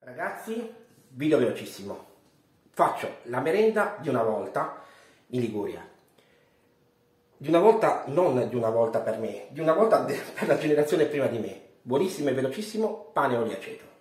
Ragazzi, video velocissimo. Faccio la merenda di una volta in Liguria. Di una volta, non di una volta per me, di una volta per la generazione prima di me. Buonissimo e velocissimo pane e olio e aceto.